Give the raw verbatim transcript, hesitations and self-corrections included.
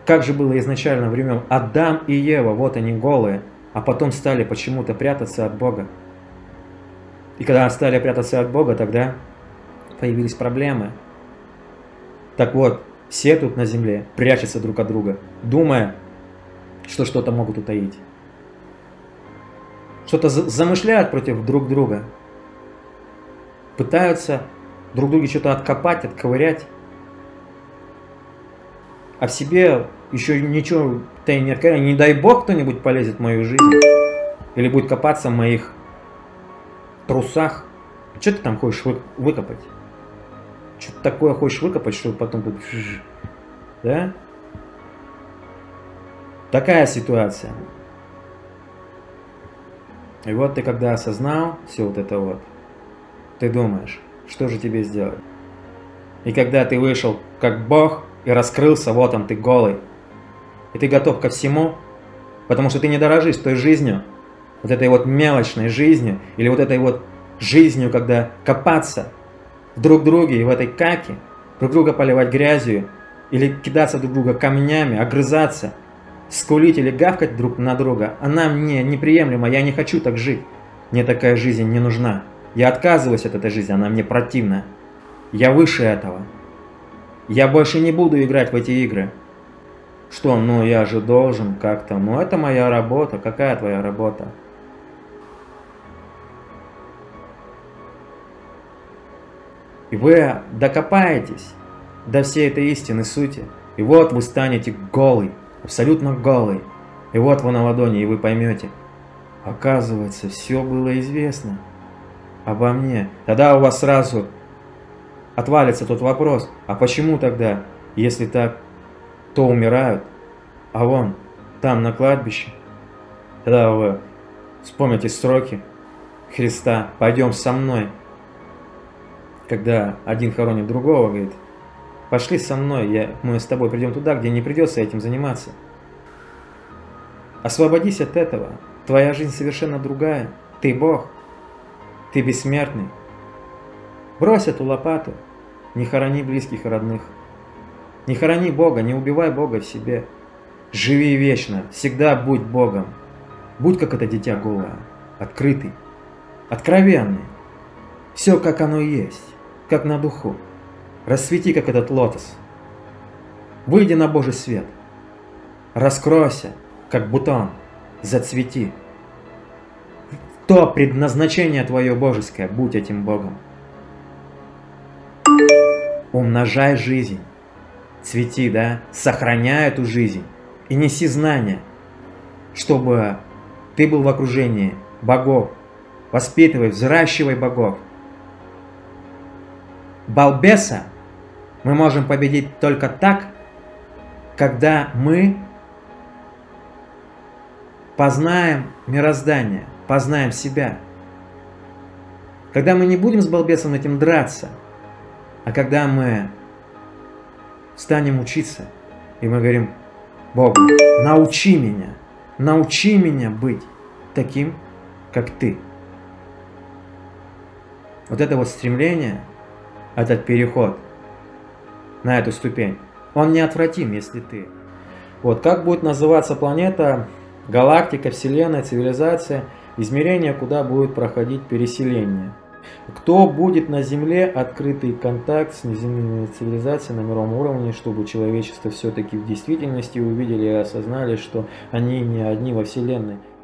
Как же было изначально времен? Адам и Ева, вот они голые, а потом стали почему-то прятаться от Бога. И когда стали прятаться от Бога, тогда появились проблемы. Так вот, все тут на земле прячутся друг от друга, думая, что что-то могут утаить. Что-то замышляют против друг друга. Пытаются друг друга что-то откопать, отковырять. А в себе еще ничего-то и не открыли. Не дай бог кто-нибудь полезет в мою жизнь. Или будет копаться в моих трусах. Что ты там хочешь вы, выкопать? Что-то такое хочешь выкопать, чтобы потом тут... Да? Такая ситуация. И вот ты когда осознал все вот это вот, ты думаешь, что же тебе сделать? И когда ты вышел как Бог и раскрылся, вот он, ты голый, и ты готов ко всему, потому что ты не дорожишь той жизнью, вот этой вот мелочной жизнью, или вот этой вот жизнью, когда копаться в друг друге и в этой каке, друг друга поливать грязью, или кидаться друг друга камнями, огрызаться, скулить или гавкать друг на друга, она мне неприемлема, я не хочу так жить. Мне такая жизнь не нужна. Я отказываюсь от этой жизни, она мне противна. Я выше этого. Я больше не буду играть в эти игры. Что, ну я же должен как-то, ну это моя работа, какая твоя работа? И вы докопаетесь до всей этой истины сути. И вот вы станете голый. Абсолютно голый. И вот вы на ладони, и вы поймете. Оказывается, все было известно обо мне. Тогда у вас сразу отвалится тот вопрос. А почему тогда, если так, то умирают? А вон, там на кладбище. Тогда вы вспомните строки Христа. Пойдем со мной. Когда один хоронит другого, говорит, пошли со мной, я, мы с тобой придем туда, где не придется этим заниматься. Освободись от этого. Твоя жизнь совершенно другая. Ты Бог. Ты бессмертный. Брось эту лопату. Не хорони близких и родных. Не хорони Бога, не убивай Бога в себе. Живи вечно. Всегда будь Богом. Будь как это дитя голое. Открытый. Откровенный. Все как оно есть. Как на духу. Расцвети, как этот лотос. Выйди на Божий свет. Раскройся, как бутон. Зацвети. То предназначение твое божеское, будь этим Богом. Умножай жизнь. Цвети, да? Сохраняй эту жизнь. И неси знания, чтобы ты был в окружении богов. Воспитывай, взращивай богов. Балбеса мы можем победить только так, когда мы познаем мироздание, познаем себя. Когда мы не будем с балбесом этим драться, а когда мы станем учиться, и мы говорим Богу, научи меня, научи меня быть таким, как ты. Вот это вот стремление, этот переход на эту ступень, он неотвратим, если ты. Вот как будет называться планета, галактика, вселенная, цивилизация, измерение, куда будет проходить переселение. Кто будет на Земле открытый контакт с неземными цивилизациями на мировом уровне, чтобы человечество все-таки в действительности увидели и осознали, что они не одни во Вселенной.